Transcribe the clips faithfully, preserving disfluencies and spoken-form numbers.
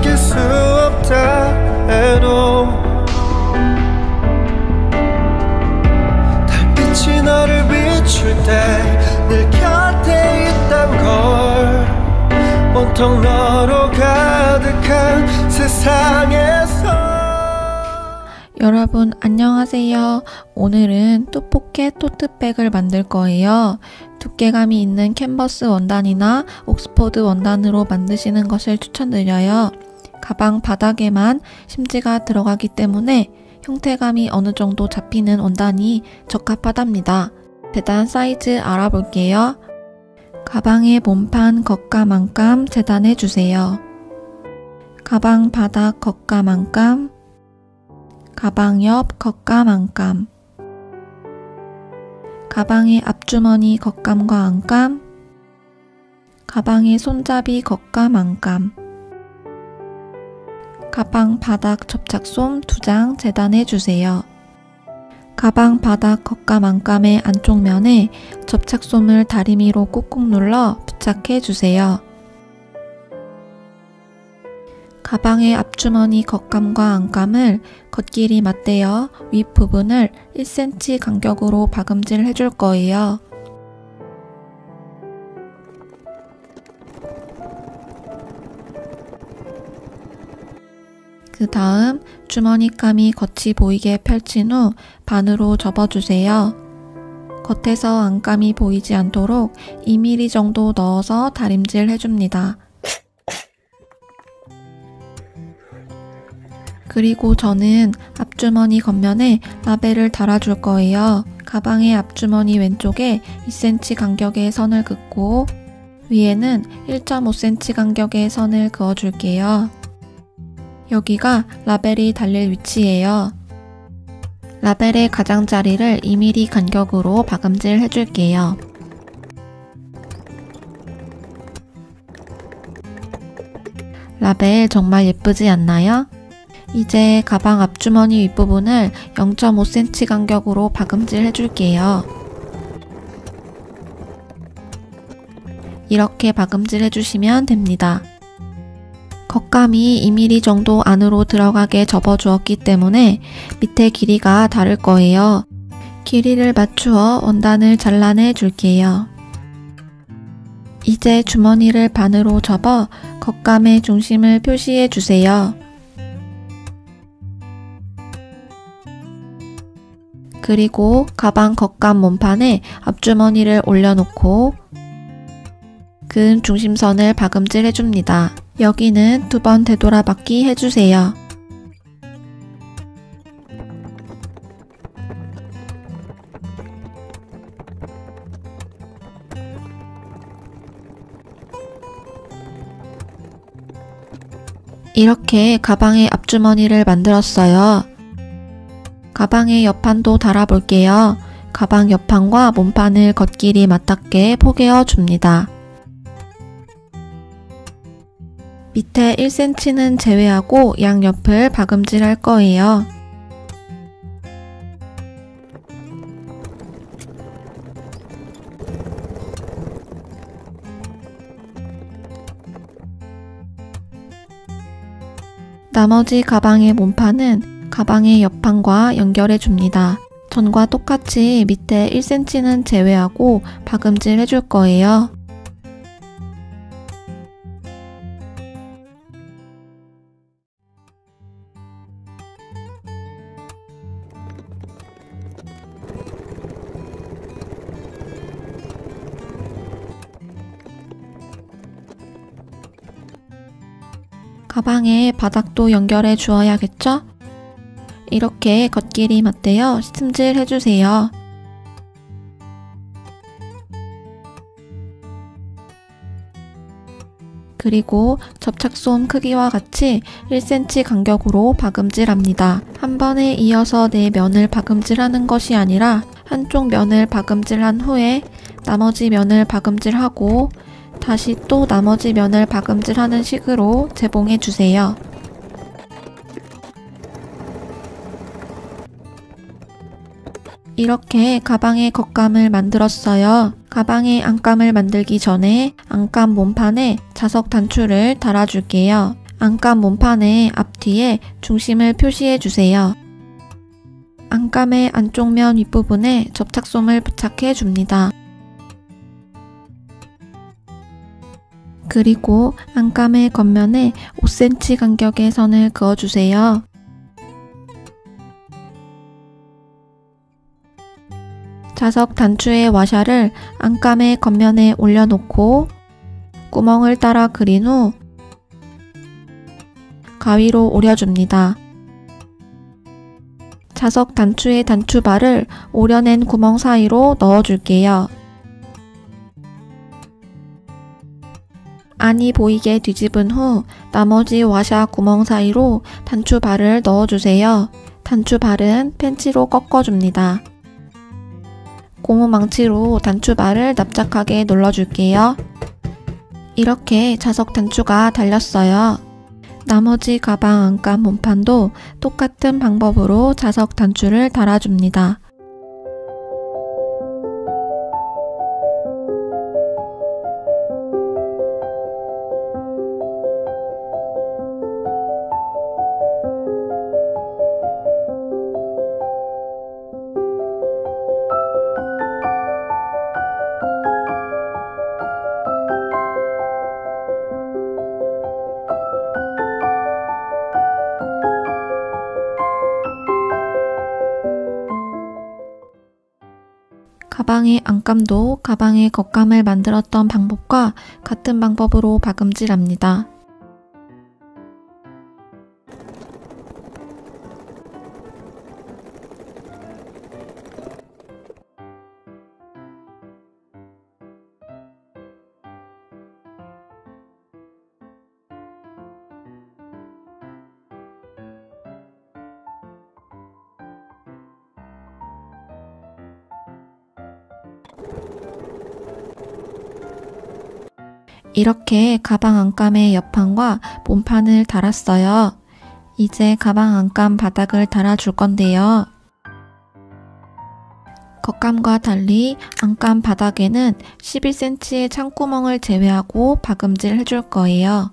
느낄 수 없다 해도 달빛이 너를 비출 때 늘 곁에 있단 걸 온통 너로 가득한 세상에서. 여러분 안녕하세요. 오늘은 뚜포켓 토트백을 만들 거예요. 두께감이 있는 캔버스 원단이나 옥스포드 원단으로 만드시는 것을 추천드려요. 가방 바닥에만 심지가 들어가기 때문에 형태감이 어느 정도 잡히는 원단이 적합하답니다. 재단 사이즈 알아볼게요. 가방의 몸판 겉감 안감 재단해 주세요. 가방 바닥 겉감 안감, 가방 옆 겉감 안감, 가방의 앞주머니 겉감과 안감, 가방의 손잡이 겉감 안감, 가방 바닥 접착솜 두 장 재단해 주세요. 가방 바닥 겉감 안감의 안쪽 면에 접착솜을 다리미로 꾹꾹 눌러 부착해 주세요. 가방의 앞주머니 겉감과 안감을 겉길이 맞대어 윗부분을 일 센티미터 간격으로 박음질 해줄 거예요. 그 다음 주머니감이 겉이 보이게 펼친 후 반으로 접어주세요. 겉에서 안감이 보이지 않도록 이 밀리미터 정도 넣어서 다림질 해줍니다. 그리고 저는 앞주머니 겉면에 라벨을 달아줄 거예요. 가방의 앞주머니 왼쪽에 이 센티미터 간격의 선을 긋고 위에는 일 점 오 센티미터 간격의 선을 그어줄게요. 여기가 라벨이 달릴 위치예요. 라벨의 가장자리를 이 밀리미터 간격으로 박음질 해줄게요. 라벨 정말 예쁘지 않나요? 이제 가방 앞주머니 윗부분을 영 점 오 센티미터 간격으로 박음질 해줄게요. 이렇게 박음질 해주시면 됩니다. 겉감이 이 밀리미터 정도 안으로 들어가게 접어주었기 때문에 밑에 길이가 다를 거예요. 길이를 맞추어 원단을 잘라내 줄게요. 이제 주머니를 반으로 접어 겉감의 중심을 표시해 주세요. 그리고 가방 겉감 몸판에 앞주머니를 올려놓고 근 중심선을 박음질 해줍니다. 여기는 두 번 되돌아박기 해주세요. 이렇게 가방의 앞주머니를 만들었어요. 가방의 옆판도 달아볼게요. 가방 옆판과 몸판을 겉길이 맞닿게 포개어 줍니다. 밑에 일 센티미터는 제외하고 양옆을 박음질 할 거예요. 나머지 가방의 몸판은 가방의 옆판과 연결해 줍니다. 전과 똑같이 밑에 일 센티미터는 제외하고 박음질 해줄 거예요. 가방에 바닥도 연결해 주어야겠죠? 이렇게 겉길이 맞대어 스팀질 해주세요. 그리고 접착솜 크기와 같이 일 센티미터 간격으로 박음질합니다. 한 번에 이어서 네 면을 박음질하는 것이 아니라 한쪽 면을 박음질한 후에 나머지 면을 박음질하고 다시 또 나머지 면을 박음질하는 식으로 재봉해주세요. 이렇게 가방의 겉감을 만들었어요. 가방의 안감을 만들기 전에 안감 몸판에 자석 단추를 달아줄게요. 안감 몸판의 앞뒤에 중심을 표시해 주세요. 안감의 안쪽 면 윗부분에 접착솜을 부착해 줍니다. 그리고 안감의 겉면에 오 센티미터 간격의 선을 그어주세요. 자석 단추의 와샤를 안감의 겉면에 올려놓고 구멍을 따라 그린 후 가위로 오려줍니다. 자석 단추의 단추발을 오려낸 구멍 사이로 넣어줄게요. 안이 보이게 뒤집은 후 나머지 와샤 구멍 사이로 단추발을 넣어주세요. 단추발은 펜치로 꺾어줍니다. 고무 망치로 단추발을 납작하게 눌러줄게요. 이렇게 자석 단추가 달렸어요. 나머지 가방 안감 몸판도 똑같은 방법으로 자석 단추를 달아줍니다. 가방의 안감도 가방의 겉감을 만들었던 방법과 같은 방법으로 박음질합니다. 이렇게 가방 안감의 옆판과 몸판을 달았어요. 이제 가방 안감 바닥을 달아줄 건데요. 겉감과 달리 안감 바닥에는 십일 센티미터의 창구멍을 제외하고 박음질 해줄 거예요.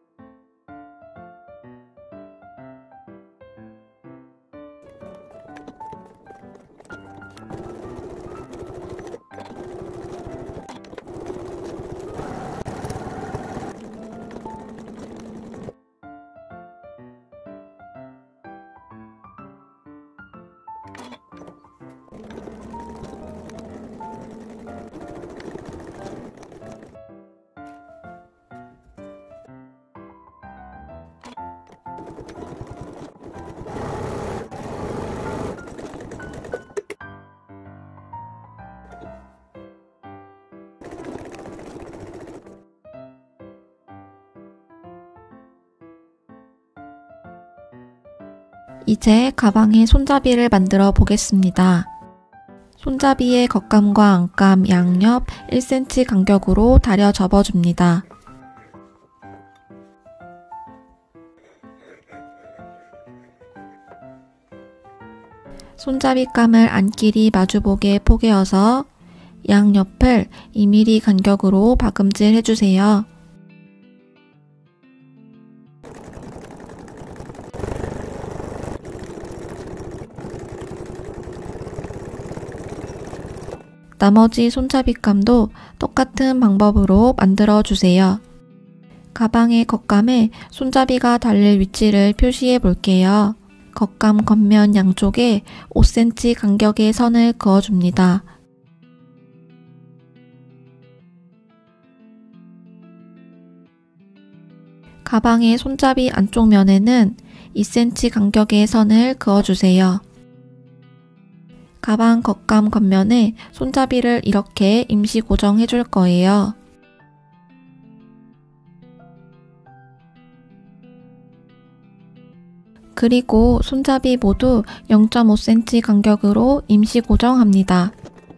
이제 가방에 손잡이를 만들어 보겠습니다. 손잡이의 겉감과 안감 양옆 일 센티미터 간격으로 다려 접어줍니다. 손잡이감을 안끼리 마주보게 포개어서 양옆을 이 밀리미터 간격으로 박음질 해주세요. 나머지 손잡이감도 똑같은 방법으로 만들어 주세요. 가방의 겉감에 손잡이가 달릴 위치를 표시해 볼게요. 겉감 겉면 양쪽에 오 센티미터 간격의 선을 그어줍니다. 가방의 손잡이 안쪽 면에는 이 센티미터 간격의 선을 그어주세요. 가방 겉감 겉면에 손잡이를 이렇게 임시 고정해 줄 거예요. 그리고 손잡이 모두 영 점 오 센티미터 간격으로 임시 고정합니다.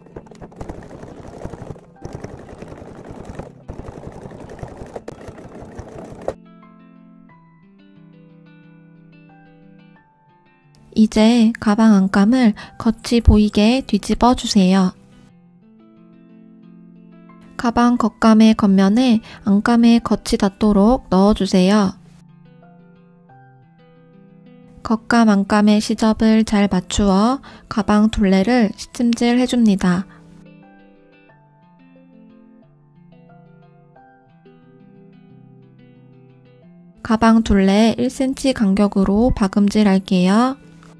이제 가방 안감을 겉이 보이게 뒤집어 주세요. 가방 겉감의 겉면에 안감의 겉이 닿도록 넣어주세요. 겉감 안감의 시접을 잘 맞추어 가방 둘레를 시침질 해줍니다. 가방 둘레 일 센티미터 간격으로 박음질 할게요.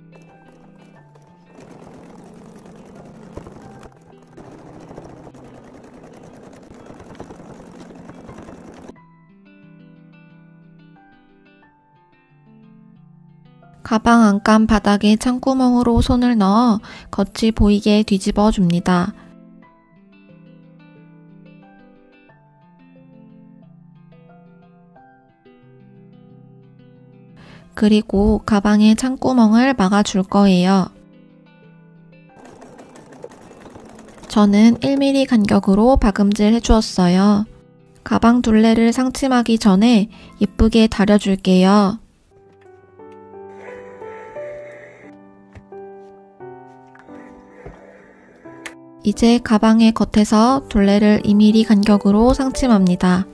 가방 안감 바닥에 창구멍으로 손을 넣어 겉이 보이게 뒤집어 줍니다. 그리고 가방의 창구멍을 막아줄 거예요. 저는 일 밀리미터 간격으로 박음질 해주었어요. 가방 둘레를 상침하기 전에 예쁘게 다려줄게요. 이제 가방의 겉에서 둘레를 이 밀리미터 간격으로 상침합니다.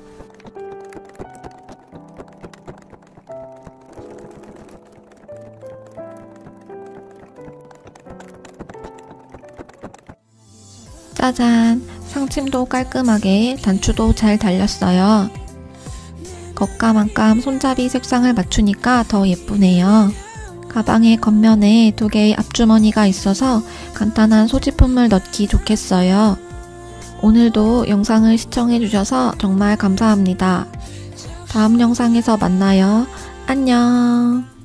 짜잔! 상침도 깔끔하게 단추도 잘 달렸어요. 겉감 안감 손잡이 색상을 맞추니까 더 예쁘네요. 가방의 겉면에 두 개의 앞주머니가 있어서 간단한 소지품을 넣기 좋겠어요. 오늘도 영상을 시청해주셔서 정말 감사합니다. 다음 영상에서 만나요. 안녕!